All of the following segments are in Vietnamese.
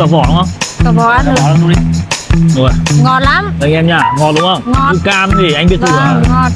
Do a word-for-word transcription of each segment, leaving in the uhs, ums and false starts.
cả vỏ đúng không? Cả vỏ ăn được. Vỏ đi. Rồi. Ngon lắm. Đây anh em nhá, ngon đúng không? Ngon. Như cam thì anh biết thử Vâng, à? ngon.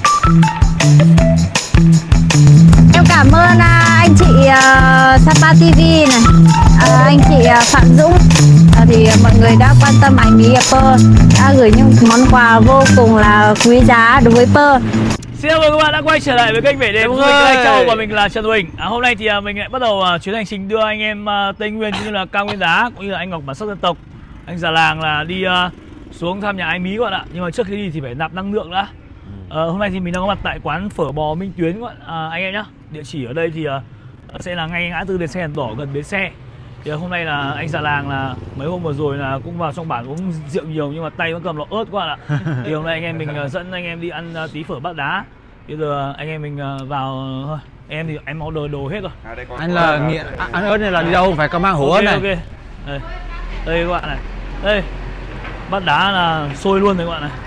Em cảm ơn à, anh chị uh, Sapa ti vi này, à, anh chị uh, Phạm Dũng, à, thì mọi người đã quan tâm ảnh mí Pơ, đã gửi những món quà vô cùng là quý giá đối với Pơ. Xin chào mừng các bạn đã quay trở lại với kênh Vẻ Đẹp của mình là Anh Châu và mình là Trần Huỳnh. À, hôm nay thì uh, mình lại bắt đầu uh, chuyến hành trình đưa anh em uh, Tây Nguyên cũng như là Cao Nguyên Đá cũng như là anh Ngọc Bản Sắc Dân Tộc, anh già làng là đi uh, xuống thăm nhà anh Mí các bạn ạ. Nhưng mà trước khi đi thì phải nạp năng lượng đã. Uh, hôm nay thì mình đang có mặt tại quán phở bò Minh Tuyến các bạn uh, anh em nhá. Địa chỉ ở đây thì uh, sẽ là ngay ngã tư đèn xe đèn đỏ gần bến xe. Thì uh, hôm nay là anh già làng là mấy hôm vừa rồi là cũng vào trong bản uống rượu nhiều nhưng mà tay vẫn cầm lọ ớt các bạn ạ. Thì hôm nay anh em mình uh, dẫn anh em đi ăn uh, tí phở Bát Đá. Bây giờ anh em mình uh, vào thôi. Em thì em order đồ hết rồi. À, anh là nghiện ăn ớt này là đi đâu phải có mang hủ ớt này. Okay. Đây. Đây các bạn này. Đây. Bát Đá là sôi luôn đấy các bạn này.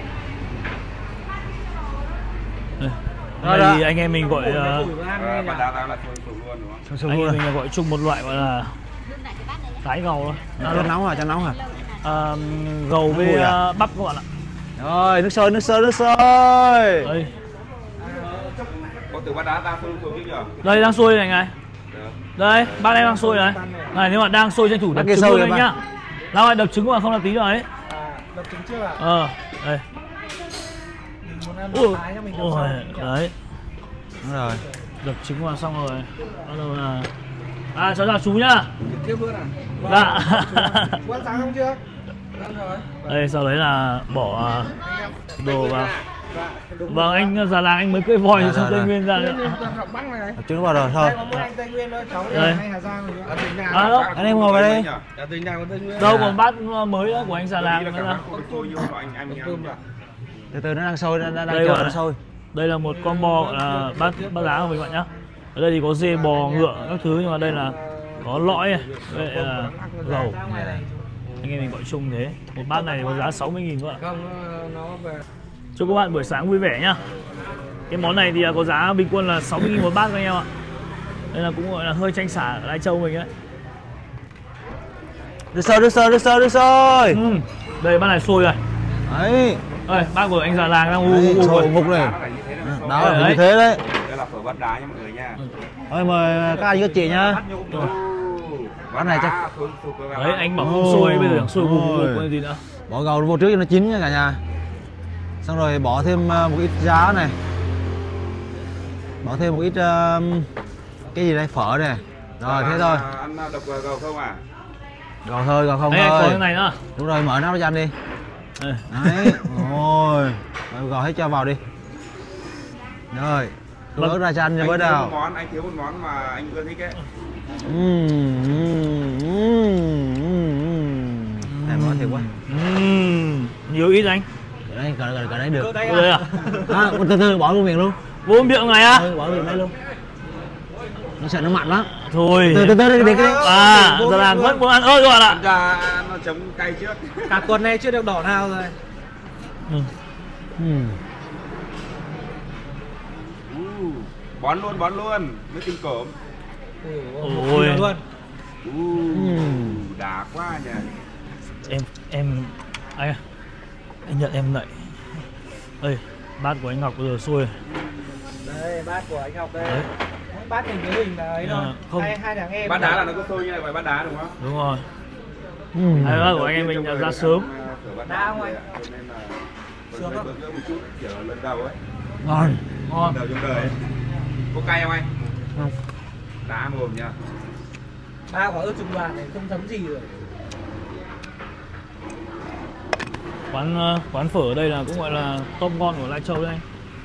Đây. Đây thì anh em mình gọi uh, Bát Đá là sôi luôn đúng không? anh em mình gọi chung một loại gọi là tái gầu thôi. À, cho nóng hả? Cho nóng hả? À, gầu với à? uh, bắp các bạn ạ. Rồi, nước sôi, nước sôi, nước sôi. Đây. Có từ Bát Đá đang sôi sôi chứ nhỉ? Đây đang sôi này ngay. Đây, bác em đang sôi đấy. Này nếu mà đang sôi tranh thủ đập trứng luôn anh nhá. Nào ơi, đập trứng mà không là tí rồi đấy. Đập trứng chưa ạ? Ờ, đây. Mình muốn ăn Ôi, thái cho mình đập ôi, xong. đấy. Đúng rồi. Đập trứng vào xong rồi. Bắt đầu là à, cháu chào chú nhá. Tiếp luôn à? Dạ. Chú ăn sáng không chưa? Ăn rồi. Đây sau đấy là bỏ đồ vào. Vâng, anh già làng anh mới cưỡi voi trong Tây Nguyên ra nữa. Trứng vào rồi thôi. Đây có mỗi anh Tây Nguyên thôi, cháu Đây. hay Hà Giang rồi. Ở tỉnh nào? À, đâu? Anh em ngồi vào đây. Ở tỉnh nào của Tây Nguyên? Đâu còn bát mới đó của anh già làng nữa là. Từ từ nó đang sôi, đang đang Đây chờ gọi nó sôi. Đây là một combo gọi là bát bát đá của mình bạn nhá. Ở đây thì có dê bò ngựa các thứ nhưng mà đây là có lõi này, đây là gầu. Anh em mình gọi chung thế. Một bát này có giá sáu mươi nghìn các bạn. Không, nó về. Chúc các bạn buổi sáng vui vẻ nhá. Cái món này thì có giá bình quân là sáu mươi nghìn một bát các anh em ạ. Đây là cũng gọi là hơi tranh xả ở Lai Châu mình đấy. Nước sôi, nước sôi, nước sôi, nước sôi. Ừ. Đây bát này sôi rồi. Đấy. Đây, bát của anh già làng đang u u sôi ngục này. Đó là như thế đấy. Đây là phở Bát Đá nha mọi người nha. Thôi mời các anh các chị nhá. Bát này chắc. Đấy, anh bảo không sôi bây giờ đang sôi ngục ngục cái gì nữa. Bỏ gầu vô trước cho nó chín nha cả nhà. Xong rồi bỏ thêm một ít giá này. Bỏ thêm một ít uh, cái gì đây, phở này. Rồi thế thôi. Ăn độc gầu không à? Gầu thôi, gầu không Đây, thôi. có cái này nữa. Đúng rồi, mở nắp ra ăn đi. Đây. Đấy. Rồi. Gầu hết cho vào đi. Rồi. Đổ ra cho anh cho với nào. Món anh thiếu một món mà anh ưa thích ấy. Uhm, uhm, uhm, uhm. Này món thiệt quá. Uhm, nhiều ít anh. Cái đấy, cái đấy, cái đấy được. Đây à? À, từ từ bỏ vô miệng luôn. Vô miệng này á? Ừ, bỏ miệng đây luôn. Nó sợ nó mặn lắm. Thôi. Từ từ từ đi cái. À, giờ là vẫn muốn ăn ớt các bạn ạ. Ra nó chấm cay trước. Cả tuần này chưa được đỏ nào rồi. Ừ. Ừ. Uh, bón luôn, bón luôn. Mới tinh cổm. Ôi. Luôn. Uh, đá quá nhỉ. Em, em, anh à, anh nhận em lại. Đây, bát của anh Ngọc bây giờ sôi. Đây, bát của anh Ngọc đây. Đấy. Bát hình cái hình là ấy thôi. À, không. Hai, hai thằng em. Bát Đá là nó có sôi như này vậy, Bát Đá đúng không? Đúng rồi. Ừ. Hai bát của anh em mình đã ra sớm. Đá không anh? Sướng không? Một chút kiểu lần đầu ấy. Ngon. Ngon. Đầu trong đời ấy. Có cay không anh? Không. Đá mồm nha. Ba quả ớt trùng đoàn này không thấm gì rồi. Quán quán phở ở đây là cũng gọi là top ngon của Lai Châu đây anh.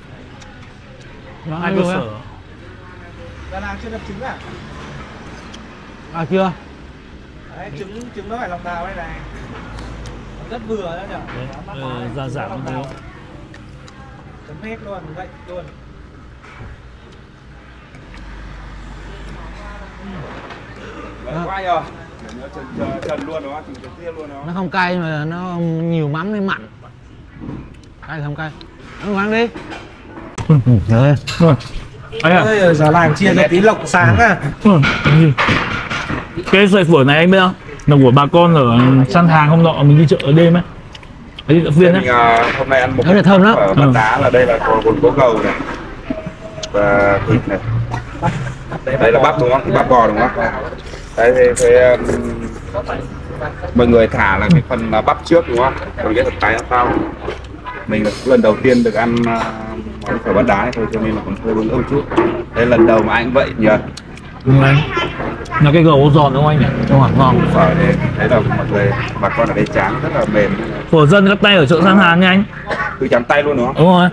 Ngon Hai cơ sở. Già làng chưa đập trứng à? À chưa? Đấy, trứng trứng nó phải lòng đào đây này. Rất vừa đó nhỉ? Đấy, ờ, ra giảm như thế. Chấm hết luôn, vậy luôn. Vậy quá rồi. Nó trần, trần, trần luôn đó, trần trần tiết luôn đó. Nó không cay mà nó nhiều mắm nên mặn. Cay không cay. Ăn ăn đi. Rồi. Rồi. Anh à. Ơi, già làng chia cho tí lộc sáng à. Cái sợi phở này anh biết không? là của bà con ở săn hàng hôm nọ mình đi chợ ở đêm ấy, đi chợ phiên ấy. Mình, uh, hôm nay ăn một Rất là thơm lắm. ở Bát Đá là đây là có gồm có gầu này và thịt này. Đây là bắp đúng không? Bắp bò đúng không? Đây thì, thì um, mọi người thả là cái phần uh, bắp trước đúng không? Còn cái phần tái là sau. Mình là lần đầu tiên được ăn uh, món phở Bát Đá này thôi cho nên là còn hơi bướng ưng chút. Đây lần đầu mà anh cũng vậy nhỉ? Đúng anh. Là cái gầu giòn đúng không anh nhỉ? Đúng rồi, ngon. Phở đây, đấy là mọi người bà con ở đây tráng rất là mềm. Phở dân cắt tay ở chợ săn hàng nha anh. Cứ chấm tay luôn đúng không? Đúng rồi.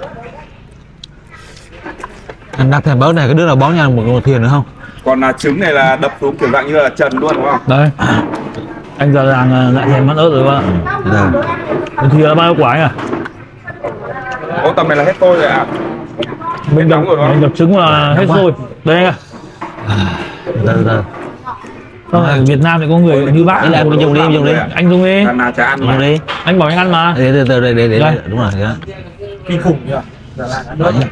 Anh đặt thèm bớt này, cái đứa nào bón nha một, một thuyền nữa không? Còn uh, trứng này là đập xuống kiểu dạng như là trần luôn đúng không? Đây. Anh già làng lại thèm món ớt rồi các bạn. Rồi. Thì là bao nhiêu quả anh à? Ô tầm này là hết tôi rồi ạ. Mình đập rồi đó. mình đập trứng là hết rồi. Đây anh ạ. Rồi, rồi. Không, ở Việt Nam thì có người như bác. Đấy là em dùng đi, em dùng đi. Anh dùng đi. Thằng nào chả ăn Dùng mà. đi. Anh bảo anh ăn mà. Để, để, để, để, để, để, Đây. đúng rồi. Đó. Kinh khủng nhỉ. Dạ là ăn Đấy.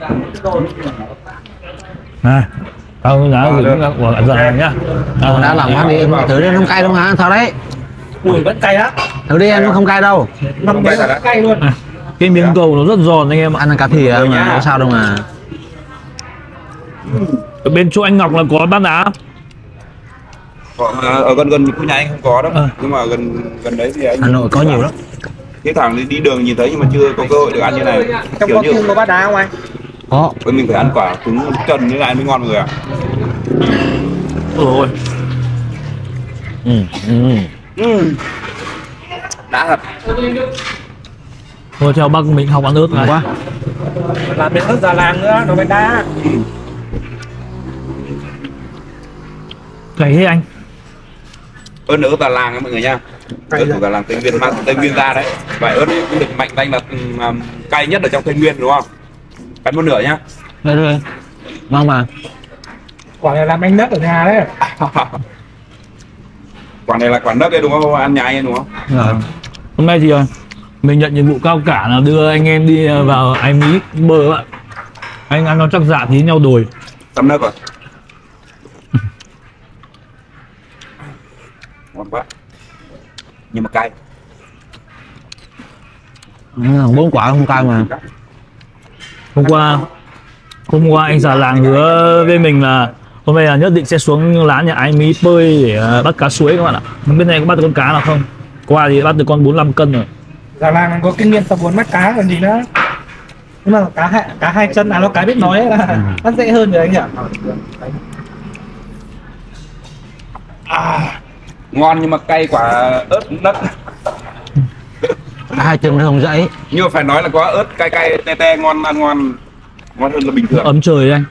Này. Tao giá gửi của già làng nhá. Ờ, đã lòng ăn đi, em thử đi, không cay đâu hả? Sao đấy? Ui vẫn cay á. Thử đi em, nó không cay đâu. Năm Cay cái thật á. cay luôn. À, cái miếng cầu nó rất giòn anh em ạ. Ăn cá thìa mà, có sao đâu mà. Ở bên chỗ anh Ngọc là có Bát Đá. Còn, à, ở gần gần khu nhà anh không có đâu. Ờ. Nhưng mà gần gần đấy thì anh Hà Nội có nhiều lắm. cái thằng đi, đi đường nhìn thấy nhưng mà chưa có cơ hội được ăn như này. Trong Kiểu có như cung có Bát Đá không anh? Có. với mình phải ăn quả cứng trần như này mới ngon mọi người ạ. Ôi. Ừ, ừ. Ừ. Đã thật. Thôi theo bác mình học ăn ớt này. Quá. Làm miếng ớt già làng nữa, nó Bát Đá. Cày thế anh. Ớt nữa là làng mọi người nha. Ớt của làng Tây Nguyên mang Tây Nguyên ra đấy. Và ớt ấy cũng được mệnh danh là um, cay nhất ở trong Tây Nguyên đúng không? Cắn một nửa nhá. Đây rồi. Ngon mà. Quả này làm anh nấc ở nhà đấy. Quả này là quả đất đấy đúng không? Ăn nhà anh ấy đúng không? Rồi. Hôm nay thì à, mình nhận nhiệm vụ cao cả là đưa anh em đi à, vào Ái Mỹ bơi các bạn. Anh ăn nó chắc dạ tí nhau đồi. Tắm nước rồi. Ngon quá. Nhưng mà cay. Ừ, bốn quả không cay mà. Hôm qua hôm qua anh già làng hứa với mình là hôm nay là nhất định sẽ xuống lán nhà Ái Mỹ bơi để à, bắt cá suối các bạn ạ. Không biết này có bắt được con cá nào không? Qua thì bắt được con bốn mươi lăm cân rồi. Già làng có kinh nghiệm tập huấn bắt cá còn gì nữa. Nhưng mà cá hai, cá hai chân là nó cá biết nói ấy là nó dễ hơn rồi anh nhỉ. À, ngon nhưng mà cay quả ớt đất. Hai chân nó không dãy. Nhưng mà phải nói là có ớt cay cay te te ngon ăn ngon ngon hơn là bình thường. Ấm trời anh.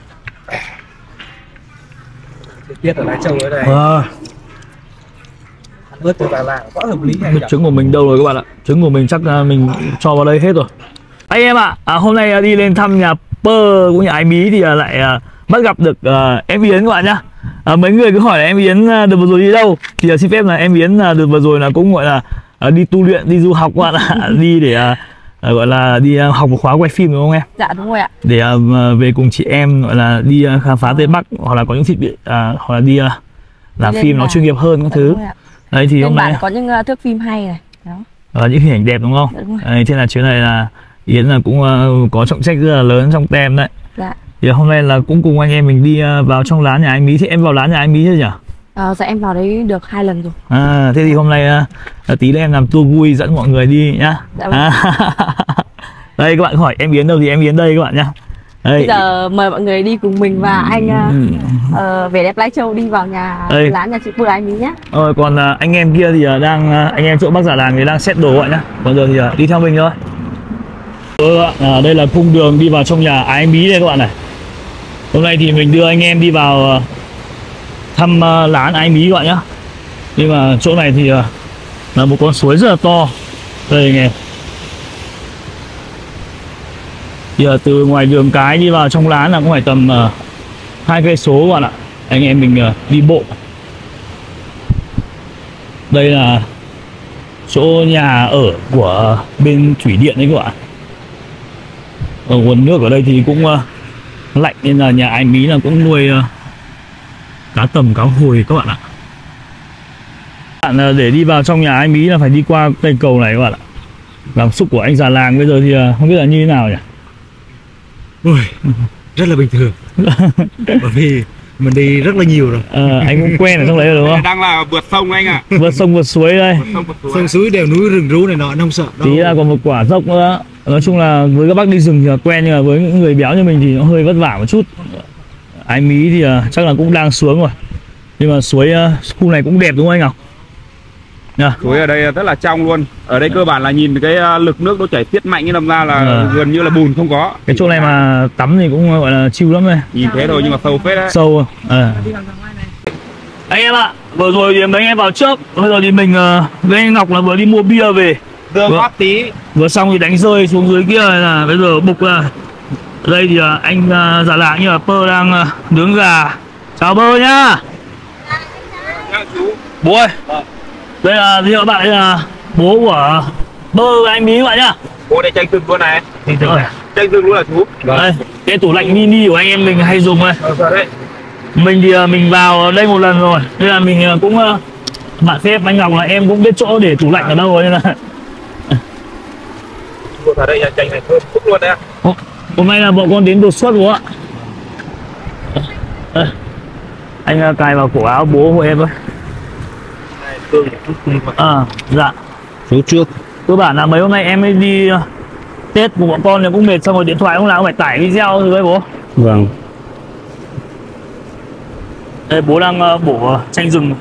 Tiết ở Lai Châu ở đây. À, Ăn ớt từ già làng quá hợp lý anh nhỉ. trứng của mình đâu rồi các bạn ạ? Trứng của mình chắc là mình cho vào đây hết rồi. Anh em ạ, à, hôm nay đi lên thăm nhà Pơ cũng nhà Ái Mỹ thì lại à, bắt gặp được à, em Yến các bạn nhá. À, mấy người cứ hỏi là em Yến à, đợt vừa rồi đi đâu thì à, xin phép là em Yến à, đợt vừa rồi là cũng gọi là à, đi tu luyện, đi du học các bạn ạ. Đi để à, à, gọi là đi à, học một khóa quay phim đúng không em? Dạ đúng rồi ạ. Để à, về cùng chị em gọi là đi à, khám phá Tây Bắc hoặc là có những thiết bị à, hoặc là đi à, làm Đi lên phim nó là- chuyên nghiệp hơn các Dạ, thứ. đúng rồi ạ. Đấy thì Bên hôm nay bạn có những uh, thước phim hay này. Đó. Ờ, những hình ảnh đẹp đúng không? Dạ, đúng rồi. Đấy, thế là chuyến này là Yến là cũng uh, có trọng trách rất là lớn trong tem đấy. Dạ. Thì hôm nay là cũng cùng anh em mình đi uh, vào trong lán nhà anh Mỹ. Thì em vào lán nhà anh Mỹ chưa nhỉ? Ờ, dạ em vào đấy được hai lần rồi. À, thế thì hôm nay uh, tí nữa em làm tour vui dẫn mọi người đi nhá. Dạ vâng. À, đây các bạn hỏi em Yến đâu thì em Yến đây các bạn nhá. Đây. Bây giờ mời mọi người đi cùng mình và anh uh, uh, Vẻ Đẹp Lai Châu đi vào nhà Đây. lán nhà chị Pơ Ái Mỹ nhé. Ờ, còn uh, anh em kia thì uh, đang uh, anh em chỗ Bắc Già Làng thì đang set đồ các bạn nhá. Còn giờ thì uh, đi theo mình thôi. Ừ, các bạn, à, đây là khung đường đi vào trong nhà Ái Mỹ đây các bạn này. Hôm nay thì mình đưa anh em đi vào uh, thăm uh, lán Ái Mỹ các bạn nhá. Nhưng mà chỗ này thì uh, là một con suối rất là to. Đây anh em. Thì uh, từ ngoài đường cái đi vào trong lán là cũng phải tầm uh, hai cây số các bạn ạ. Anh em mình uh, đi bộ. Đây là chỗ nhà ở của bên thủy điện đấy các bạn. Ở nguồn nước ở đây thì cũng uh, lạnh nên là nhà Ái Mỹ là cũng nuôi uh, cá tầm, cá hồi các bạn ạ. Bạn à, để đi vào trong nhà anh Mỹ là phải đi qua cây cầu này các bạn ạ. Cảm xúc của anh già làng bây giờ thì à, không biết là như thế nào nhỉ? Ui, rất là bình thường. Bởi vì mình đi rất là nhiều rồi. À, anh cũng quen ở trong đấy rồi đúng không? Đang là vượt sông anh ạ. À. Vượt sông vượt suối đây. Vượt sông, vượt suối. Sông suối đèo núi rừng rú này nọ không sợ đâu. Tí là còn một quả dốc nữa. Nói chung là với các bác đi rừng thì là quen, nhưng mà với những người béo như mình thì nó hơi vất vả một chút. Anh Mỹ thì uh, chắc là cũng đang xuống rồi. Nhưng mà suối uh, khu này cũng đẹp đúng không anh Ngọc? Yeah. Suối ở đây rất là trong luôn. Ở đây cơ bản là nhìn cái lực nước nó chảy tiết mạnh, đâm ra là à. gần như là bùn không có. Cái chỗ này mà tắm thì cũng gọi là chill lắm đây. Nhìn thế thôi nhưng mà sâu phết đấy. Sâu à. Anh em ạ, vừa rồi thì mấy anh em vào trước, bây giờ thì mình uh, với anh Ngọc là vừa đi mua bia về. Đưa góp tí. Vừa xong thì đánh rơi xuống dưới kia là bây giờ bục là ở đây thì uh, anh uh, già làng như là Pơ đang uh, nướng gà. Chào Pơ nhá. Chào chú. Bố ơi. Đây là gì các bạn, đây là bố của Bơ và anh Mỹ các bạn nhá. Bố đây tranh rừng luôn này. Tranh rừng này. Tranh rừng luôn là chú. Đây, cái tủ lạnh mini của anh em mình hay dùng đây. Ờ, đây. Mình thì mình vào đây một lần rồi, nên là mình cũng bạn phép anh Ngọc là em cũng biết chỗ để tủ lạnh ở đâu rồi, nên là ở đây là tranh này thơm phức luôn đấy. Hôm nay là bọn con đến đột xuất bố ạ. À, anh cài vào cổ áo bố của em thôi. À, dạ. Số trước. Cơ bản là mấy hôm nay em mới đi Tết của bọn con thì cũng mệt, xong rồi điện thoại lúc nào cũng phải tải video rồi đấy bố. Vâng. Đây bố đang uh, bổ chanh rừng.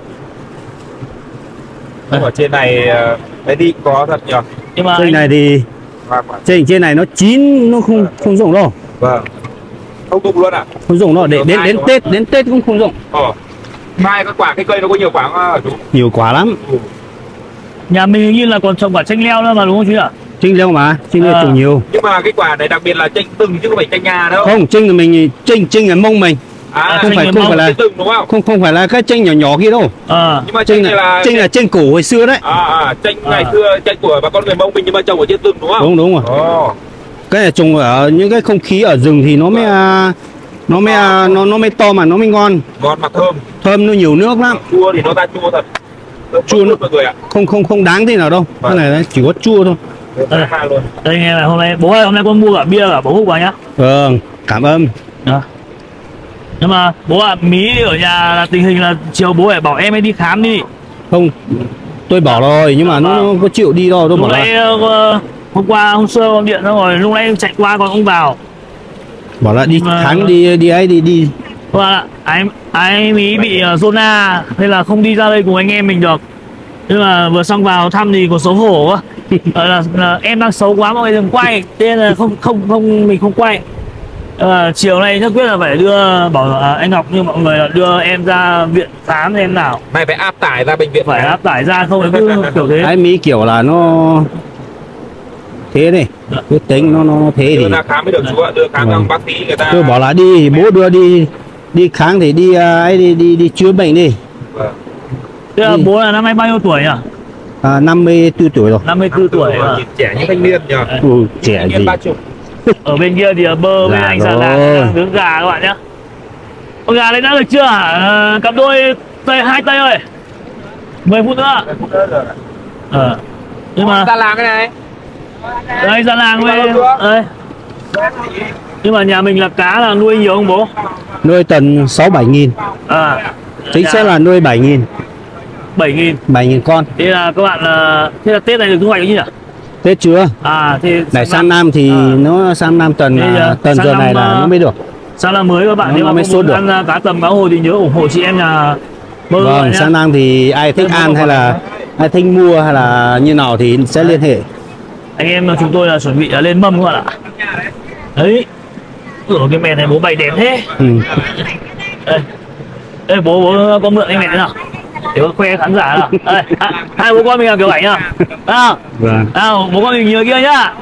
Ở trên này cái đi có thật nhỉ. Nhưng mà trên anh... này thì trên trên này nó chín, nó không không dùng đâu. Vâng. Không dùng luôn à? Không dùng đâu, để đến đến Tết đến Tết cũng không dùng. Ờ. Mai các quả cái cây nó có nhiều quả không chú? Nhiều quả lắm. Ừ. Nhà mình hình như là còn trồng quả chanh leo nữa mà đúng không chú ạ? Chanh leo mà, chanh leo à. trồng nhiều. Nhưng mà cái quả này đặc biệt là chanh từng chứ không phải chanh nhà đâu. Không, chanh là mình chanh chanh ở mông mình. À, không phải không phải là từng đúng không? Không không phải là cái chanh nhỏ nhỏ kia đâu. À. Nhưng mà chanh này là chanh là chanh cổ hồi xưa đấy. À, à chanh à. ngày xưa chanh của bà con người Mông mình nhưng mà trồng ở trên rừng đúng không? Đúng đúng rồi. Oh. Cái này trồng ở những cái không khí ở rừng thì nó mới nó mới nó nó mới to mà nó mới ngon. Ngon mà thơm. Thơm, nó nhiều nước lắm. Chua thì nó ra chua thật. Chua nước mọi người ạ. Không không không đáng thế nào đâu. Cái này chỉ có chua thôi. Đây, đây nghe là hôm nay bố ơi, hôm nay con mua cả bia cả bố hút vào nhá. Vâng, cảm ơn. Đó. Nhưng mà bố ạ, à, Mỹ ở nhà là tình hình là chiều bố phải bảo em ấy đi khám đi. Không, tôi bảo rồi nhưng mà nó, nó có chịu đi đâu, tôi lúc bảo nãy là uh, hôm qua hôm xưa con điện xong rồi lúc nãy chạy qua con không vào. Bảo là đi mà... kháng đi đi ấy đi đi. Vâng ạ, anh anh Mỹ bị uh, zona nên là không đi ra đây cùng anh em mình được. Nhưng mà vừa xong vào thăm thì có xấu hổ quá. là, là em đang xấu quá mọi người đừng quay, nên là không không không mình không quay. À, chiều nay nhất quyết là phải đưa bảo à, anh Ngọc như mọi người là đưa em ra viện khám em nào. Mày phải áp tải ra bệnh viện, phải áp tải ra không thì cứ kiểu thế. Ai Mỹ kiểu là nó thế này, cứ tính nó nó thế đưa thì ra khám mới được chú ạ, đưa khám vâng. Bác sĩ người ta. Tôi bảo là đi bố đưa đi đi kháng thì đi ấy đi đi đi chữa bệnh đi. Vâng. Thế là bố là năm nay bao nhiêu tuổi nhỉ? À, năm mươi tư tuổi rồi. năm mươi tư tuổi à. Trẻ như thanh niên nhỉ. Ừ, trẻ gì. Ở bên kia thì Bơ với anh già làng nướng gà các bạn nhé. Con gà lấy đã được chưa? À, cặp đôi tay hai tay ơi. mười phút nữa. Ờ. Nhưng mà già làng cái này. đây già làng với đây. Nhưng mà nhà mình là cá là nuôi nhiều không bố? Nuôi tầm sáu bảy nghìn. À. Chính xác là nuôi bảy nghìn. bảy nghìn. bảy nghìn con. Thế là các bạn là thế là Tết này được thu hoạch cái gì nhỉ? Tết chưa? À thì này sang năm thì à. nó sang năm tuần là, tuần giờ này là nó mới được. Sang năm mới các bạn nếu mà muốn ăn cá tầm cá hồi thì nhớ ủng hộ chị em nhà Bơ. Vâng, sang năm thì ai thích ăn hay là ai thích mua hay là như nào thì sẽ liên hệ. Anh em chúng tôi là chuẩn bị lên mâm các bạn ạ. Đấy. Ở cái mẹ này bố bày đẹp thế. Ừ. Đây. Đây bố bố có mượn anh mẹ thế nào? Để khoe khán giả nào. Đây, hai bố con mình làm kiểu ảnh nhá. Nào. Vâng. Nào, bố con mình nhớ kia nhá.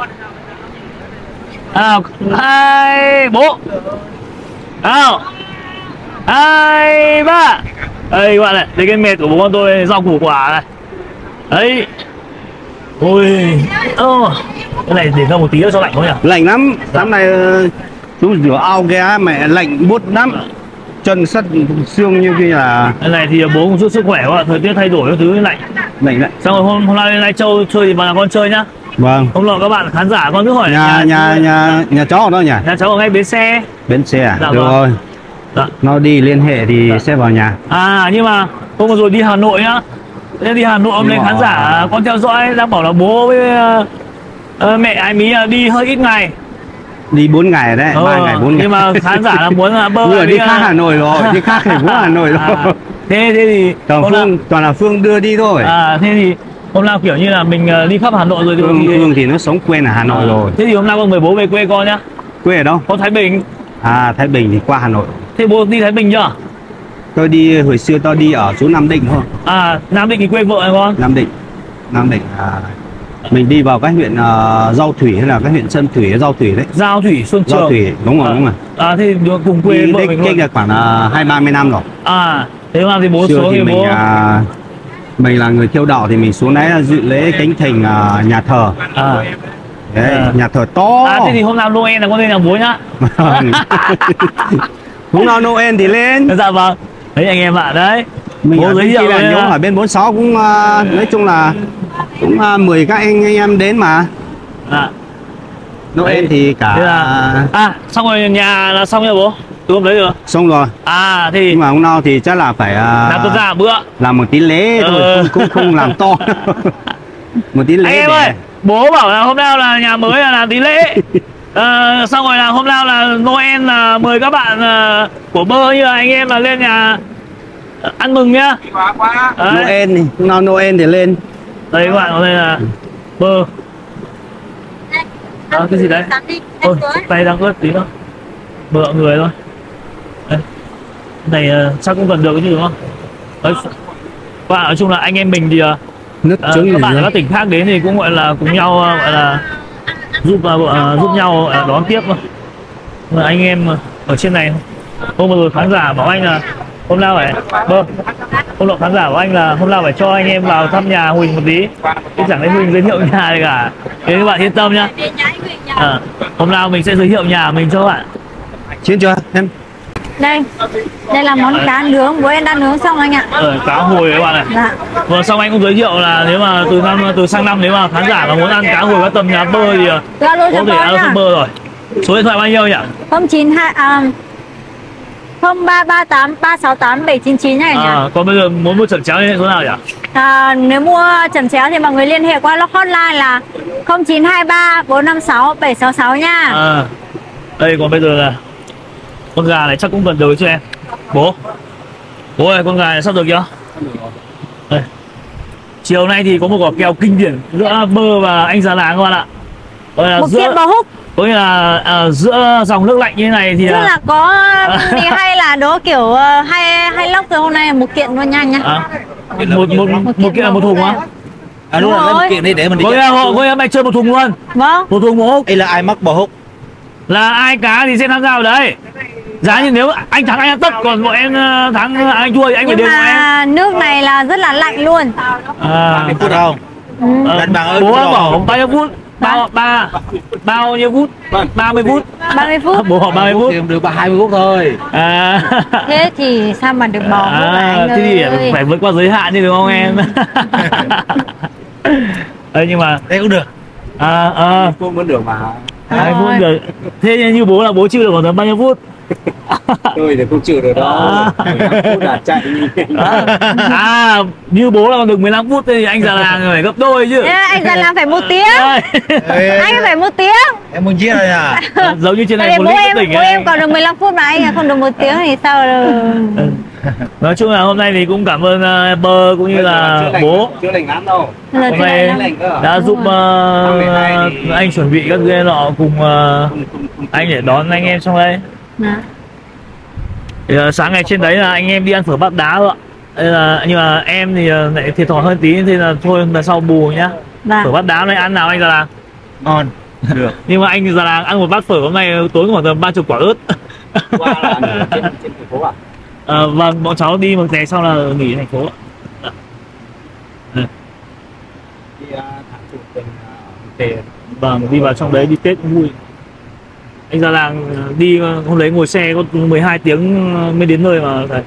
Nào, hai bố. Nào. Hai ba. Đây các bạn này, đây cái mệt của bố con tôi rau củ quả này. Đấy. Ôi. Ơ. Cái này để ra một tí nữa cho lạnh không nhỉ? Lạnh lắm. Năm này chúng rửa ao ghé mẹ lạnh buốt lắm. chân sắt xương như kia là Cái này thì bố một chút sức khỏe quá, thời tiết thay đổi các thứ lạnh. lạnh đấy. Xong rồi hôm hôm nay lên Lai Châu chơi thì bà con chơi nhá. Vâng. Hôm nọ các bạn khán giả con cứ hỏi Nhà nhà nhà nhà cháu ở đâu nhỉ? nhà cháu ở ngay bến xe. Bến xe à? Dạ Được vâng. rồi. Dạ. Nó đi liên hệ thì Dạ. sẽ vào nhà. À nhưng mà hôm vừa rồi đi Hà Nội nhá. Thế đi Hà Nội hôm nay Nhưng khán mà- giả con theo dõi đang bảo là bố với uh, uh, mẹ ai mí uh, đi hơi ít ngày. Đi bốn ngày đấy, ba Ờ, ngày bốn ngày. nhưng mà khán giả là muốn là bơ Vừa đi uh, khác Hà Nội rồi, đi khác thành phố Hà Nội rồi. À, thế thế thì Toàn hôm nào, Phương, toàn là Phương đưa đi thôi. à thế thì hôm nào kiểu như là mình uh, đi khắp Hà Nội rồi thì, Phương, thì Phương thì nó sống quen ở Hà Nội à, rồi. thế thì hôm nào con mời bố về quê con nhá. Quê ở đâu? Con Thái Bình. À, Thái Bình thì qua Hà Nội. Thế bố đi Thái Bình chưa? Tôi đi hồi xưa tôi đi ở xuống Nam Định thôi. À Nam Định thì quê vợ này con. Nam Định. Nam Định à, mình đi vào cái huyện uh, Giao Thủy hay là cái huyện Sơn Thủy, Giao Thủy đấy. Giao Thủy Xuân Trường. Giao Thủy, đúng rồi, à, đúng rồi. À thế thì cùng quê Đi vợ cách mình cách luôn. là khoảng uh, hai ba mươi năm rồi. À thế mà thì bố Xưa xuống thì thì mình bố à, mình là người Theo Đạo thì mình xuống đấy dự lễ cánh thành à, nhà thờ. à Đấy, À. nhà thờ to. à thế thì hôm nào Noel là con lên nhà bố nhá. Hôm nào Noel thì lên. Dạ vâng. Đấy anh em ạ đấy. Mình Bố ở giới bên thiệu kia là đây nhóm là- ở bên bốn sáu cũng à, nói chung là cũng à, mười các anh, anh em đến mà. À, Noel thì cả thế là à xong rồi nhà là xong chưa bố? Từ hôm đấy rồi. xong rồi. À thế thì Nhưng mà hôm nào thì chắc là phải à, làm tôi ra bữa. làm một tí lễ thôi, Ờ. không, cũng không làm to. Một tí lễ Anh em để ơi, bố bảo là hôm nào là nhà mới là làm tí lễ. Ờ, xong rồi là hôm nào là Noel là mời các bạn ờ, của bơ như là anh em là lên nhà ờ, ăn mừng nhá. Quá quá. Đấy. Noel thì hôm nào Noel thì lên. Đây các bạn, đây là bơ. À, cái gì đấy? Ôi, tay đang ướt tí nữa. Bơ mọi người thôi. Đây. Cái này ờ, chắc cũng cần được cái chứ đúng không? Đấy. Các bạn nói chung là anh em mình thì ờ, Nước ờ, trứng các thì bạn ở gì? các tỉnh khác đến thì cũng gọi là cùng nhau ờ, gọi là giúp ờ, giúp nhau ờ, đón tiếp thôi. Mà anh em ở trên này hôm vừa rồi khán giả bảo anh là hôm nào phải bơ hôm nọ khán giả của anh là hôm nào phải cho anh em vào thăm nhà Huỳnh một tí, chứ chẳng thấy Huỳnh giới thiệu nhà này cả. Thế các bạn yên tâm nhá. À, hôm nào mình sẽ giới thiệu nhà mình cho các bạn. Chiến chưa em? Đây, đây là món cá nướng, bố em đã nướng xong anh ạ. Ờ, cá hồi các bạn này. Dạ. Vừa xong anh cũng giới thiệu là nếu mà từ năm từ sang năm nếu mà khán giả mà muốn ăn cá hồi các tầm nhà bơ thì ờ, Cứ alo cho có thể bố alo nhá. cho bơ rồi. Số điện thoại bao nhiêu nhỉ? không chín hai à, không ba ba tám ba sáu tám bảy chín chín này nhỉ. À, còn bây giờ muốn mua trận chéo thì số nào nhỉ? À, nếu mua chẩm chéo thì mọi người liên hệ qua hotline là không chín hai ba bốn năm sáu bảy sáu sáu nha. À, đây còn bây giờ là con gà này chắc cũng gần được cho em. Bố, bố ơi, con gà này sắp được chưa? Đây. Chiều nay thì có một quả kèo kinh điển giữa bơ và anh già làng các bạn ạ. Đây là Một giữa kiện bò húc, có nghĩa là à, giữa dòng nước lạnh như thế này thì tức là, là có thì hay là đố kiểu ờ, hay hay lóc từ hôm nay là một kiện luôn nha nhá. à, một một một kiện là một thùng á. À đúng Đúng rồi, lấy rồi. một kiện đi để mình đi. Có nghĩa là họ có nghĩa là mày chơi một thùng luôn, Vâng. một thùng bò húc Đây là ai mắc bò húc? là ai cá thì sẽ tham gia vào đấy. Giá như nếu anh thắng anh ăn tất, còn bọn em ờ, thắng anh thua thì anh phải Nhưng đền bọn em. mà nước này là rất là lạnh luôn. À, Mình phút không? Ừ. ờ, Đánh bằng ơi, bố phút đã rồi. bảo bao nhiêu phút? Bao ba bao nhiêu phút? ba mươi phút. ba mươi phút. Bố hỏi ba mươi phút. Thì được hai mươi phút thôi. À. Thế thì sao mà được bò húc À, anh thế thì ơi. phải vượt qua giới hạn chứ đúng không em? Đấy nhưng mà Đây cũng được. à à Cũng vẫn được mà. hai phút Rồi. được. Thế như bố là bố chịu được khoảng tầm bao nhiêu phút? Tôi thì không chịu được đâu. Phút là chạy. À, à như bố là còn được mười lăm phút thì anh già làng phải gấp đôi chứ. Thế anh ra làm phải một tiếng. Đây. Anh phải một tiếng. Em muốn chia rồi à? Giống như trên này Tại một bố lít em, tỉnh bố ấy. em còn được mười lăm phút mà anh không được một tiếng thì sao được. Ừ. Nói chung là hôm nay thì cũng cảm ơn uh, bơ cũng như là bố Chưa lành lắm đâu. Là hôm thế nay này lắm. đã Đúng giúp rồi. uh, anh chuẩn bị các ghế nọ cùng uh, anh để đón anh em trong đây. Dạ. Thì, uh, sáng ngày trên đấy là anh em đi ăn phở bát đá rồi ạ. Đây là nhưng mà em thì uh, lại thiệt thòi hơn tí thì là thôi là sau bù nhá. Vâng. Phở bát đá này ăn nào anh già làng? Ngon. Được. Nhưng mà anh già làng ăn một bát phở hôm nay tối khoảng tầm ba chục quả ớt. Qua là ở trên trên thành phố à? À, vâng, bọn cháu đi một ngày sau là nghỉ thành phố ạ. Đi uh, thẳng từ tỉnh uh, Tề. Vâng, đi vào trong đấy đi Tết cũng vui. Anh già làng đi hôm đấy ngồi xe có mười hai tiếng mới đến nơi mà thầy.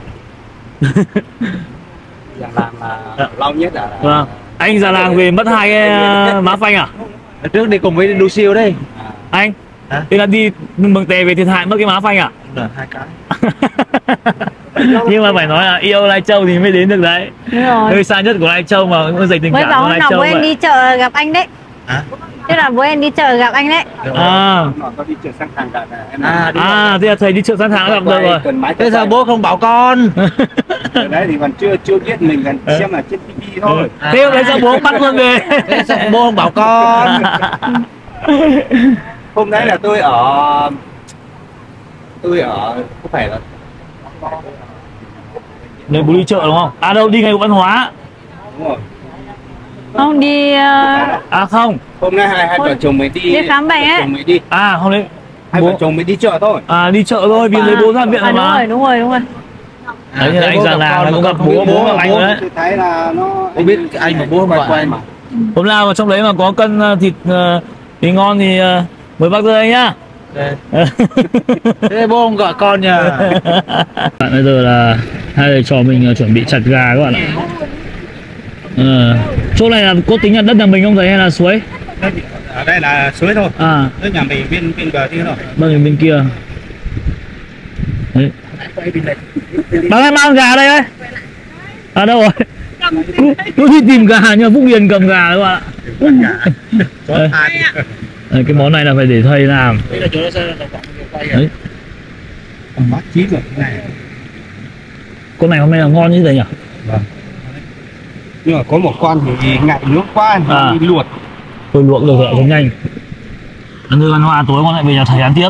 Già làng là lâu nhất là Vâng. Anh già làng về mất hai cái má phanh à? trước đi cùng với đu siêu đây. Anh Hả? thế là đi mừng tè về thiệt hại mất cái má phanh à? Là hai cái. Nhưng mà phải nói là yêu Lai Châu thì mới đến được đấy. Đúng rồi. Nơi xa nhất của Lai Châu mà cũng dành tình Mới cảm bảo cho hôm Lai nào Châu bố em vậy. đi chợ gặp anh đấy. Hả? Thế là bố em đi chợ gặp anh đấy. À, Có đi chợ sang hàng cả em À, đi à thế là thầy đi chợ sang tháng gặp được rồi. Thế sao bố không bảo con? Ở đấy thì còn chưa chưa biết, mình còn xem là trên ti vi thôi. Thế hôm đấy sao bố bắt luôn về? Thế sao bố không bảo con? Hôm đấy là tôi ở tôi ở có phải là Nếu bố đi chợ đúng không? À đâu, đi ngày hội văn hóa. đúng rồi. Không đi uh, À không. Hôm nay hai hai vợ chồng mới đi đi khám bệnh ấy. chồng mới đi À hôm đấy hai bố vợ chồng mới đi chợ thôi. à đi chợ thôi vì lấy bố ra viện à, rồi đúng mà. rồi, đúng rồi, đúng rồi. Đấy thì anh già làng là cũng gặp bố, bố gặp anh rồi đấy. Tôi thấy là nó Bố biết cái anh mà bố không quen gọi quen anh. mà. Hôm nào mà trong đấy mà có cân ờ, thịt ờ, thì ngon thì ờ, mời bác ra đây nhá. Thế bố không gọi con nhờ. Bạn bây giờ là hai thầy trò mình ờ, chuẩn bị chặt gà các bạn ạ. Ờ, chỗ này là có tính là đất nhà mình không thầy hay là suối? Ở đây là suối thôi. À, Đất nhà mình bên bên bờ kia rồi. bao nhiêu bên kia. Đấy. Bác ơi, mang gà đây đấy. À đâu rồi? Cứ, cứ đi tìm gà nhưng mà Phúc Điền cầm gà các bạn ạ. Đây. Đây, cái món này là phải để thầy làm. Đấy. Bát chín rồi cái này. Con này hôm nay là ngon như thế nhỉ? Vâng. Nhưng mà có một con thì ngại nước quá thì À. đi luộc. Tôi luộc được rồi cũng nhanh. Ăn thưa ăn hoa tối con lại về nhà thầy ăn tiếp.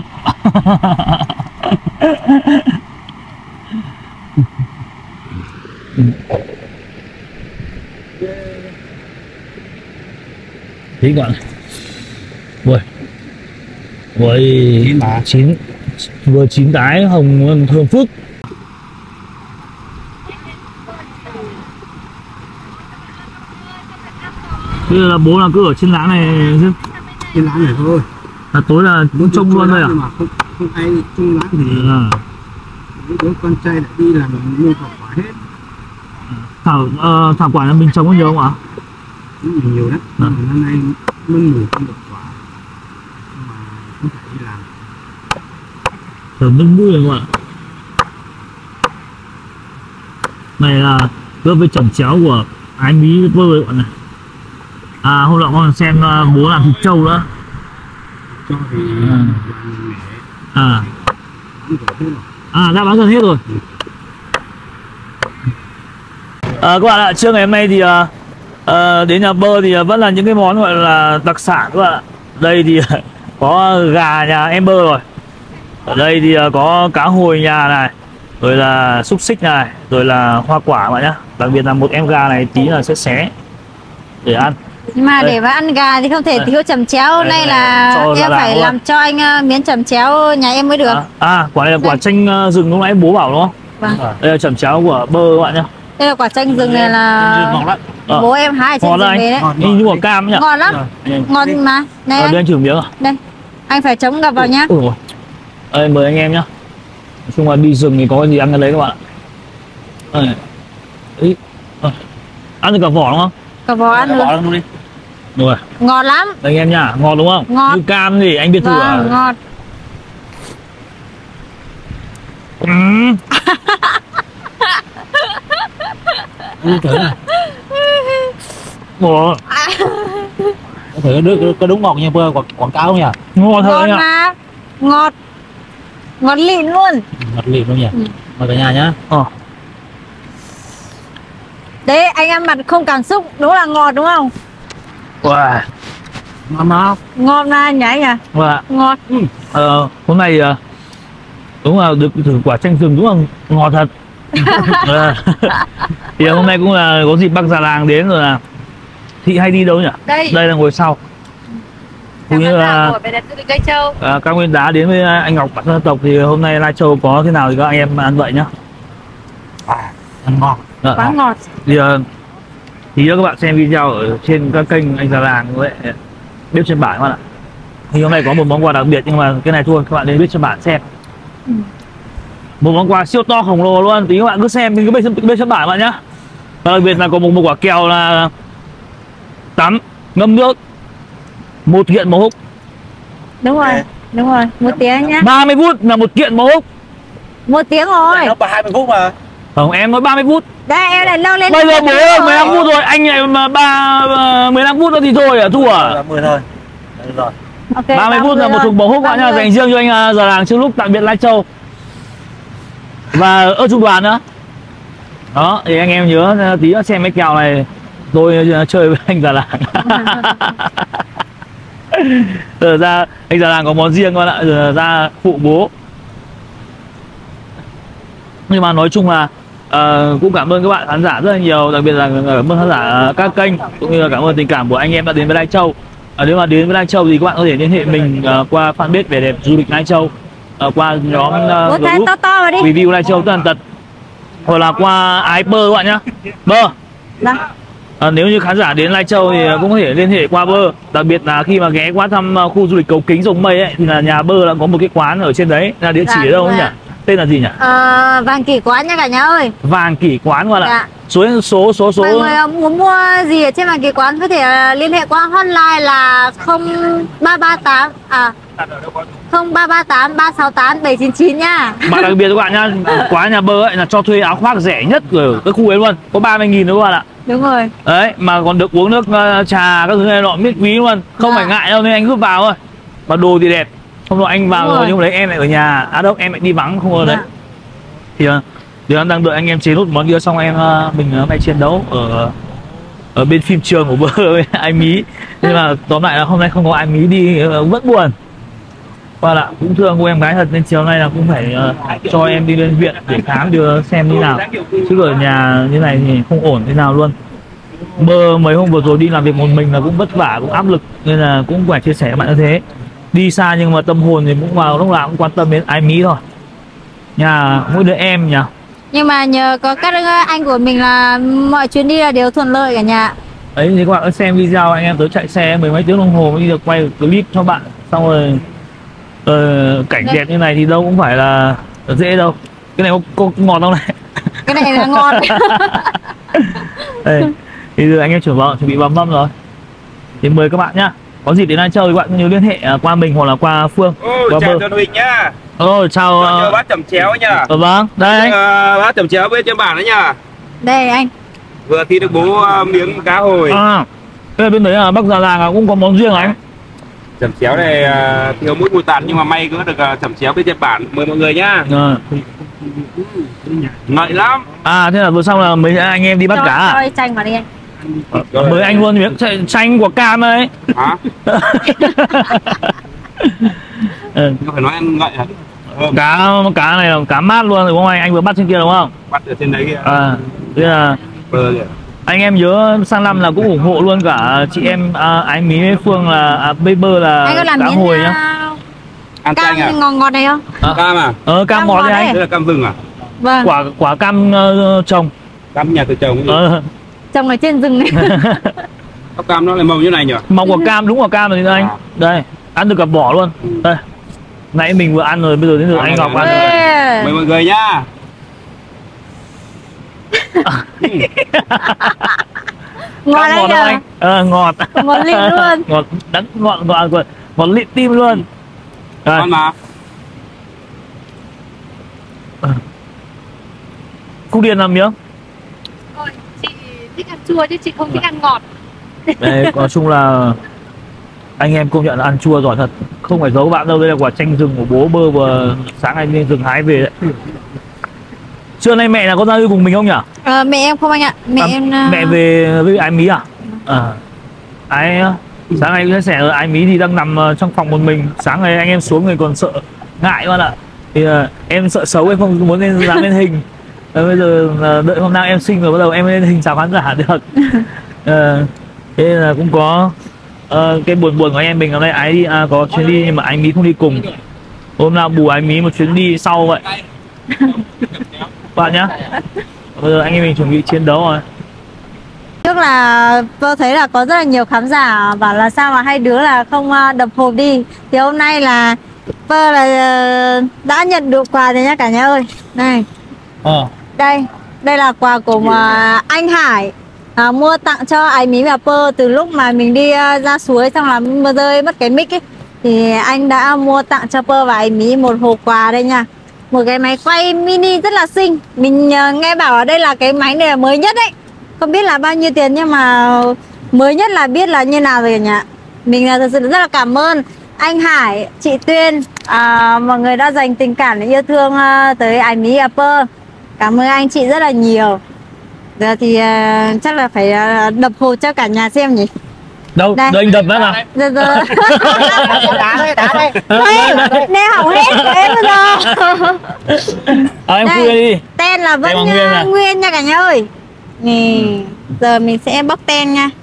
Tí các bạn. Ui. Ui. Chín mà. Chín. Vừa chín tái hồng thơm phức. Thế là bố là cứ ở trên lá này chứ? Trên lá này thôi. Là tối là cũng trông luôn thôi à? Nhưng mà không không ai trông lá thì À. những đứa con trai lại đi làm nuôi thảo quả hết. Thảo uh, thảo quả là mình trồng có nhiều không ạ? Cũng nhiều lắm. À. Năm nay mưng mùi không được quả nhưng mà không phải đi làm. Thở nâng mũi rồi các bạn. Này là gấp với chồng chéo của ái Mỹ bơ các bạn này. À hôm nọ con xem uh, bố làm thịt trâu nữa. Cho thì Ừ. đoàn mẹ À, cũng đổ hết rồi. à đã bán gần hết rồi. À, các bạn ạ, trưa ngày hôm nay thì uh, uh, đến nhà bơ thì uh, vẫn là những cái món gọi là đặc sản các bạn ạ. Đây thì uh, có gà nhà em bơ rồi. Ở đây thì uh, có cá hồi nhà này, rồi là xúc xích này, rồi là hoa quả các bạn nhá. Đặc biệt là một em gà này tí là sẽ xé để ăn. Nhưng mà Đây. để mà ăn gà thì không thể Đây. thiếu chẩm chéo. Đây, Nay đây, là cho em ra phải làm làm cho anh uh, miếng chẩm chéo nhà em mới được. À, à quả này là quả Đây. chanh uh, rừng lúc nãy bố bảo đúng không? Vâng. Đây là chẩm chéo của bơ các bạn nhá. Đây là quả chanh rừng này là Ngon lắm. Ờ, bố em hái ở trên ngon rừng đấy về đấy. anh. Hình như quả cam nhỉ? Ngon lắm. Anh- Ngon mà. Này Ờ, anh, đưa anh thử miếng à? đây. Anh phải chống gập vào nhá. Ôi dồi. Đây, mời anh em nhá. Nói chung là đi rừng thì có cái gì ăn cái đấy các bạn ạ. Đây. Ý. Ờ. Ăn được cả vỏ đúng không? Cả vỏ ăn được. Bỏ luôn đi. Rồi, Ngon lắm. đây anh em nhá, ngon đúng không? Ngon. Như cam thì anh biết thử à? Vâng, ngon. Ừm. Ăn thử này. Ủa, Thử nước có đúng ngọt như bơ quảng, quảng cáo không nhỉ? ngon thật Ngon anh ạ. mà. Ngọt. Ngọt lịn luôn. Ngọt lịm luôn nhỉ? Ừ. Mời cả nhà nhá. Ờ. Đấy, anh ăn mặt không cảm xúc, đúng là ngọt đúng không? Wow. Ngon lắm. Ngon mà nhỉ anh à? Và Ngọt. ờ, hôm nay ờ, đúng là được thử quả chanh rừng đúng là ngọt thật. Ờ. Thì hôm nay cũng là có dịp bác già làng đến rồi là Thị hay đi đâu nhỉ? Đây. Đây là ngồi sau. Cũng như là ngồi bên đây cây châu. à, các nguyên đá đến với anh Ngọc bản dân tộc thì hôm nay Lai Châu có thế nào thì các anh em ăn vậy nhá. À, ăn ngon. Dạ. Quá ngọt. Thì uh, thì các bạn xem video ở trên các kênh anh già làng với bếp trên bảng các bạn ạ. Thì hôm nay có một món quà đặc biệt nhưng mà cái này thôi các bạn đến biết cho bạn xem. Ừ. Một món quà siêu to khổng lồ luôn, tí các bạn cứ xem mình cứ biết biết cho bạn bạn nhá. Và đặc biệt là có một, một quả kèo là tắm ngâm nước một kiện màu húc. Đúng rồi, đúng rồi, một tiếng nhá. ba mươi phút là một kiện màu húc. Một tiếng rồi. Nó ba hai mươi phút mà. Không, em nói ba mươi phút. Đây em lại lâu lên. Bây giờ bố ơi mười lăm phút rồi, anh lại mà ba mười lăm phút nữa thì thôi à, thua à? mười thôi. Được rồi. Okay, ba mươi phút là một thùng bò húc bạn nhá, dành riêng cho anh Già Làng trước lúc tạm biệt Lai Châu. Và ở trung đoàn nữa. Đó, thì anh em nhớ tí nữa xem mấy kèo này tôi chơi với anh Già Làng. Giờ ra anh Già Làng có món riêng các bạn ạ, giờ ra phụ bố. Nhưng mà nói chung là uh, cũng cảm ơn các bạn khán giả rất là nhiều, đặc biệt là cảm ơn khán giả các kênh, cũng như là cảm ơn tình cảm của anh em đã đến với Lai Châu. Uh, nếu mà đến với Lai Châu thì các bạn có thể liên hệ mình uh, qua fanpage Vẻ Đẹp Du Lịch Lai Châu, uh, qua nhóm uh, group to to review Lai Châu Tần Tật, hoặc là qua ái bơ các bạn nhá. Bơ. À, nếu như khán giả đến Lai Châu thì cũng có thể liên hệ qua bơ. Đặc biệt là khi mà ghé qua thăm khu du lịch Cầu Kính Rồng Mây ấy, thì là nhà bơ là có một cái quán ở trên đấy, là địa chỉ ở đâu nhỉ? Tên là gì nhỉ? Ờ, Vàng Kỷ Quán nha cả nhà ơi. Vàng Kỷ Quán gọi là dạ. số số số số. Mọi người muốn mua gì ở trên Vàng Kỷ Quán có thể liên hệ qua hotline là không ba ba tám à không ba ba tám ba sáu tám bảy chín chín nha. Mà đặc biệt các bạn nhá, quán nhà bơ ấy là cho thuê áo khoác rẻ nhất ở cái khu ấy luôn, có ba mươi nghìn đúng không ạ? Đúng rồi. Đấy, mà còn được uống nước uh, trà các thứ này nọ miễn phí luôn, không dạ. phải ngại đâu, nên anh cứ vào thôi. Mà đồ thì đẹp. Hôm đó anh vào rồi nhưng mà đấy em lại ở nhà, à đâu em lại đi vắng không ở đấy. Dạ. Thì thì đang đợi anh em chế nốt món kia xong em mình hôm nay chiến đấu ở ở bên phim trường của bơ với anh Mí. Nhưng mà tóm lại là hôm nay không có anh Mí đi vẫn buồn. Và là cũng thương cô em gái thật nên chiều nay là cũng phải uh, cho em đi lên viện để khám đưa xem như nào. Chứ ở nhà như này thì không ổn thế nào luôn. Bơ mấy hôm vừa rồi đi làm việc một mình là cũng vất vả, cũng áp lực, nên là cũng phải chia sẻ với bạn như thế. Đi xa nhưng mà tâm hồn thì cũng vào lúc nào cũng quan tâm đến ai Mí thôi. Nhà mỗi đứa em nhỉ. Nhưng mà nhờ có các anh của mình là mọi chuyến đi là đều thuận lợi cả nhà. Đấy thì các bạn xem video anh em tới chạy xe mười mấy tiếng đồng hồ mới đi được quay clip cho bạn. Xong rồi uh, cảnh đẹp như này thì đâu cũng phải là dễ đâu. Cái này có, có ngọt không này? Cái này là ngon. Đây, thì giờ anh em chuẩn bị chuẩn bị vào mâm rồi. Thì mời các bạn nhá. Có dịp đến Lai Châu thì bạn nhớ liên hệ qua mình hoặc là qua Phương. Ô, qua chào Tuấn Huỳnh nhá. Ồ, chào. Nhớ bát chẩm chéo nhá. Ờ vâng, đây. Uh, bát chẩm chéo bên trên bàn đấy nhá. Đây anh. Vừa thi được bố uh, miếng cá hồi. À, cái bên đấy là bác Già Làng cũng có món riêng anh. Chẩm chéo này uh, thiếu mũi mùi tàn nhưng mà may có được uh, chẩm chéo bên trên bàn. Mời mọi người nhá. À. Ngậy lắm. À thế là vừa xong là mấy anh em đi bắt cho, cá. Cho chanh vào đi anh. Ờ, mới anh luôn miếng chanh của cam ấy. Hả? Ừ. Phải nói ăn ngậy hả? Cá cá này là cá mát luôn đúng không anh? Anh vừa bắt trên kia đúng không? Bắt ở trên đấy kìa. À, thế là bơ kìa. Anh em nhớ sang năm là cũng ủng hộ luôn cả chị em à, anh Mí với Phương là à, bê bơ là anh có làm cá miếng hồi uh, nhá. Ăn cam à? ngọt ngọt này không? À, cam à? Ờ cam, cam ngọt đấy anh. Đây là cam rừng à? Vâng. Quả quả cam uh, trồng. Cam nhà từ trồng cái gì? Ờ. Trồng ở trên rừng này. Có cam nó lại màu như này nhỉ? Màu quả cam, đúng quả cam rồi anh. À. Đây, ăn được cả vỏ luôn. Ừ. Đây. Nãy mình vừa ăn rồi, bây giờ đến lượt anh Ngọc ăn rồi. Mời mọi người nhá. Ngọt ngọt đấy anh. Ờ, ngọt. Ngọt lịm luôn. Ngọt đắng ngọt ngọt ngọt, ngọt lịm tim luôn. Đây. Ngon mà. Cúc Điền làm miếng. Ôi, chị thích ăn chua chứ chị không thích ăn ngọt. Đây, nói chung là anh em công nhận là ăn chua giỏi thật, không phải giấu bạn đâu. Đây là quả chanh rừng của bố bơ vừa sáng anh lên rừng hái về đấy. Trưa nay mẹ là có ra đi cùng mình không nhỉ? À, mẹ em không anh ạ. Mẹ à, em uh... mẹ về với anh Mí à? À, ai sáng nay chia sẻ rồi, anh Mí thì đang nằm trong phòng một mình. Sáng nay anh em xuống người còn sợ ngại bạn ạ. Thì uh, em sợ xấu, em không muốn lên dám lên hình. À, bây giờ uh, đợi hôm nào em sinh rồi bắt đầu em lên hình chào khán giả được. Uh, thế là cũng có uh, cái buồn buồn của anh em mình hôm nay ái đi à, có chuyến đi nhưng mà anh Mí không đi cùng. Hôm nào bù anh Mí một chuyến đi sau vậy. Bạn nhá. Bây giờ anh em mình chuẩn bị chiến đấu rồi. trước là tôi thấy là có rất là nhiều khán giả bảo là sao mà hai đứa là không đập hộp đi. Thì hôm nay là Pơ là đã nhận được quà rồi nha cả nhà ơi. Này. Ờ. Đây, đây là quà của mà anh Hải à, mua tặng cho Ái Mí và Pơ từ lúc mà mình đi uh, ra suối xong là mưa rơi mất cái mic ấy. Thì anh đã mua tặng cho Pơ và Ái Mí một hộp quà đây nha. Một cái máy quay mini rất là xinh. Mình uh, nghe bảo ở đây là cái máy này là mới nhất đấy. Không biết là bao nhiêu tiền nhưng mà mới nhất là biết là như nào rồi cả nhà. Mình uh, thật sự rất là cảm ơn anh Hải, chị Tuyên, à, mọi người đã dành tình cảm để yêu thương uh, tới Ái Mí và Pơ. Cảm ơn anh chị rất là nhiều. Giờ thì uh, chắc là phải uh, đập hộp cho cả nhà xem nhỉ. Đâu, đây, đây anh đập đó nào. Giờ giờ. Đá đây, đá đây. Đây, nè hỏng hết của em bây giờ. À, em khui đi. Tên là vẫn Tem uh, nguyên, à? nguyên nha cả nhà ơi. Nè, ừ. Giờ mình sẽ bóc tem nha.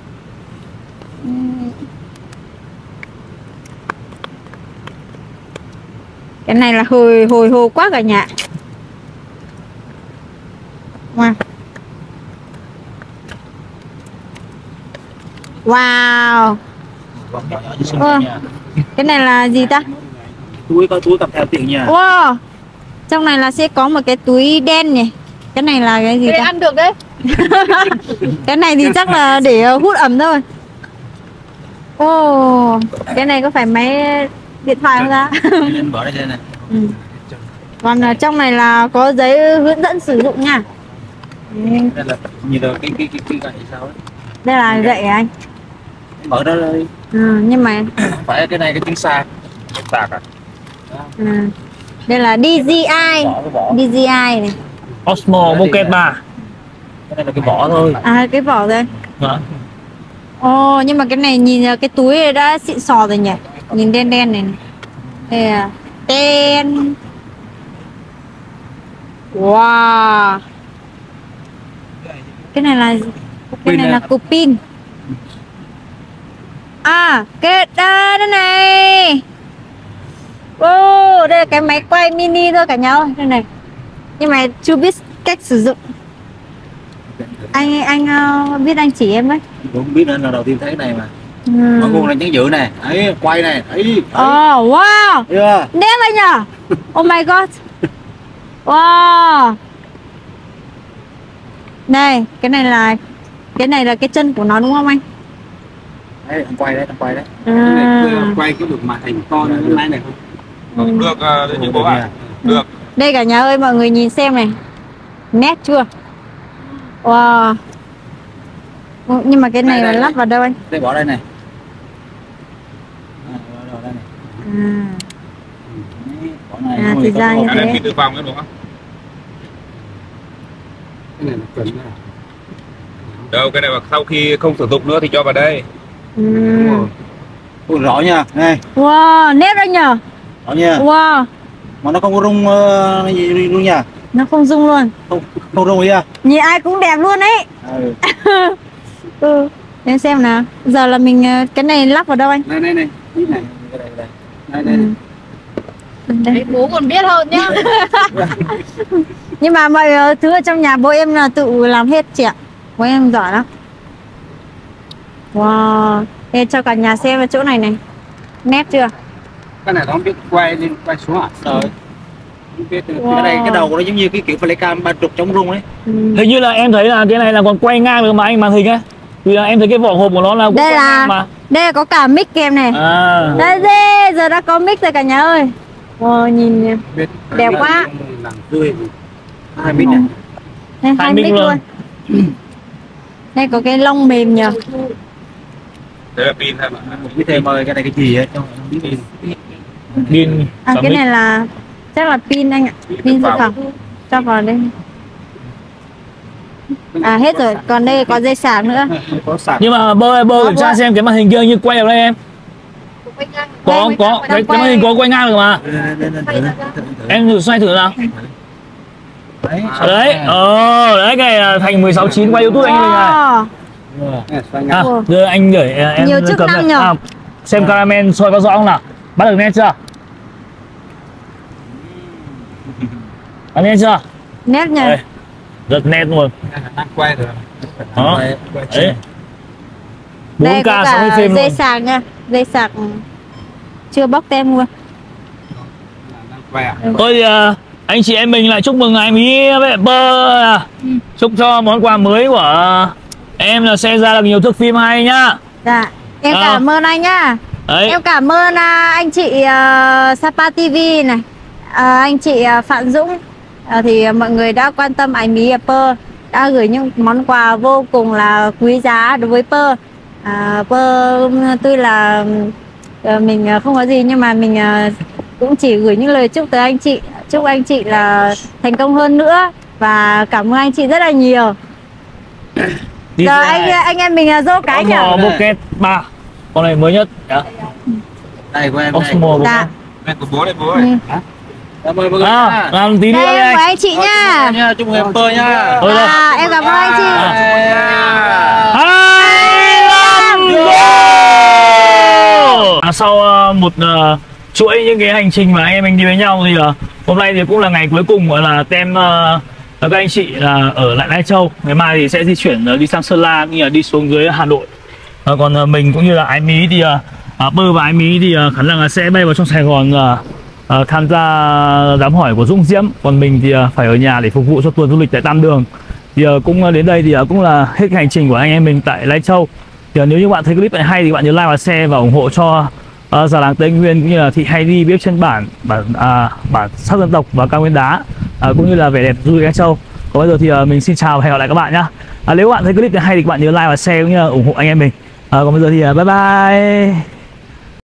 Cái này là hồi hồi hộp quá cả nhà. Wow. Wow. Ờ, cái này là gì ta? Túi có túi cầm theo tiền nhà. Wow. Trong này là sẽ có một cái túi đen nhỉ. Cái này là cái gì để ta? ăn được đấy. Cái này thì chắc là để hút ẩm thôi. Ồ, oh, cái này có phải máy điện thoại không ra? Bỏ đây này. Ừ. Còn ở trong này là có giấy hướng dẫn sử dụng nha. Đây là nhìn là cái cái cái cái gậy sao ấy. Đây là gậy anh. Mở ra đây. Ừ, nhưng mà phải cái này cái tiếng sạc. Sạc à? Ừ. Đây là đê gi i. đê gi i này. Osmo Pocket ba. Cái này là cái vỏ thôi. À cái vỏ thôi. Hả? Ồ, oh, nhưng mà cái này nhìn cái túi này đã xịn sò rồi nhỉ. Nhìn đen đen này. Đây là tên. Wow. Cái này là cái này là cục pin. À, cái đây, đây này. Ô, oh, đây là cái máy quay mini thôi cả nhà ơi, đây này. Nhưng mà chưa biết cách sử dụng. Anh anh uh, biết anh chỉ em ấy. Cũng không biết nên là đầu tiên thấy cái này mà. Ừ. Mọi nguồn là chấn giữ này, ấy quay này, ấy. Ồ, oh, wow. Yeah. Đẹp anh nhờ. Oh my god. Wow. Đây, cái này là cái này là cái chân của nó đúng không anh? Đấy, anh quay đấy, anh quay đấy. À. Quay cái được màn hình con cái máy này không? Ừ. Được, uh, như bố ạ. Được. Đây cả nhà ơi, mọi người nhìn xem này. Nét chưa? Wow. Nhưng mà cái này đây, là đây, lắp đây. vào đâu anh? Đây bỏ đây này. À, bỏ đây này. À. Đấy, bỏ này. À, thì ra như Cái này thế. pin dự phòng đúng không? Cái này là cần này. Đâu, cái này mà sau khi không sử dụng nữa thì cho vào đây. Ừ. Ui, rõ nha, này. Wow, nét anh nhờ. Rõ nha. Wow. Mà nó không có rung uh, gì luôn nha. Nó không rung luôn. Không không rung gì à? Nhìn ai cũng đẹp luôn ấy. Ừ. Ừ. Để xem nào. Giờ là mình cái này lắp vào đâu anh? Đây đây này. Cái này cái này đây. Đây đây. Ừ. Đây. Đấy, bố còn biết hơn nhá. Nhưng mà mọi thứ ở trong nhà bố em là tự làm hết chị ạ. Bố em giỏi lắm. Wow. Để cho cả nhà xem ở chỗ này này. Nét chưa? Cái này nó không biết quay lên quay xuống à? Rồi. Biết, Wow. cái này cái đầu của nó giống như cái kiểu flycam ba trục chống rung đấy. Ừ. Hình như là em thấy là cái này là còn quay ngang được mà anh màn hình á. Vì là em thấy cái vỏ hộp của nó là cũng Đây quay là ngang mà. đây là có cả mic kèm này. À. Đây dê, giờ đã có mic rồi cả nhà ơi. Wow, nhìn nè. Biết. Đẹp quá. Làm tươi. Hai mic này. Đây, hai mic luôn. Đây có cái lông mềm nhờ. Đây là pin thôi mà. Biết thêm ơi, cái này cái gì ấy, không biết pin. Pin. À cái này là chắc là pin anh ạ. Pin dự phòng. Cho vào đây. À hết rồi, còn đây có dây sạc nữa. Có sạc. Nhưng mà bơ bơ kiểm tra Có. xem cái màn hình kia như quay ở đây em. Có có cái, cái màn hình có quay ngang được mà. Em thử xoay thử nào. Đấy. Đấy. Ờ đấy cái này là thành mười sáu chín quay YouTube anh mình này. Wow. À, giờ anh gửi em Nhiều chức cầm năng này. nhờ. À, xem caramel soi có rõ không nào? Bắt được nét chưa? Bắt nét chưa? Nét nhờ. Đây, rất nét luôn. Đang quay rồi. Đó. Đấy. Đây bốn có K sáu mươi cả phim dây luôn. sạc nha, dây sạc chưa bóc tem luôn. Thôi thì uh, anh chị em mình lại chúc mừng anh Mỹ với Bơ. Ừ. Chúc cho món quà mới của em là sẽ ra được nhiều thước phim hay nhá. Dạ, em À. cảm ơn anh nhá. Đấy. Em cảm ơn à, anh chị uh, Sapa ti vi này, à, anh chị uh, Phạm Dũng, à, thì mọi người đã quan tâm ảnh Mỹ Pơ, đã gửi những món quà vô cùng là quý giá đối với Pơ. À, Pơ tuy là uh, mình uh, không có gì nhưng mà mình uh, cũng chỉ gửi những lời chúc tới anh chị, chúc anh chị là thành công hơn nữa và cảm ơn anh chị rất là nhiều. Đi Giờ ra anh này. anh em mình uh, dô cái nhỉ? Osmo Pocket ba. Con này mới nhất. Dạ. Đây của em đây. Osmo Pocket. Dạ. Mẹ của bố đây bố Ừ. ơi. Cảm ơn mọi người À, nha. làm tí nữa Đây đi em của anh. anh chị nha. Nha, chúc mừng em Pơ nha. Thôi đây. À, em cảm ơn anh chị. Hai năm à, sau uh, một uh, chuỗi những cái hành trình mà anh em mình đi với nhau thì uh, hôm nay thì cũng là ngày cuối cùng gọi là tem uh, các anh chị là ở lại Lai Châu. Ngày mai thì sẽ di chuyển uh, đi sang Sơn La cũng như là đi xuống dưới Hà Nội. Uh, còn uh, mình cũng như là Ái Mỹ thì uh, uh, Bơ và Ái Mỹ thì uh, khả năng là sẽ bay vào trong Sài Gòn uh, uh, tham gia đám hỏi của Dũng Diễm. Còn mình thì uh, phải ở nhà để phục vụ cho tuần du lịch tại Tam Đường. Thì uh, cũng đến đây thì uh, cũng là hết hành trình của anh em mình tại Lai Châu. Thì uh, nếu như bạn thấy clip này hay thì bạn nhớ like và share và ủng hộ cho uh, già làng Tây Nguyên cũng như là Thị Hay đi bếp trên bản bản uh, bản sắc dân tộc và cao nguyên đá, uh, cũng như là vẻ đẹp du lịch Lai Châu. Còn bây giờ thì uh, mình xin chào và hẹn gặp lại các bạn nhá. Uh, nếu bạn thấy clip này hay thì bạn nhớ like và share cũng như là ủng hộ anh em mình. Uh, còn bây giờ thì uh, bye bye.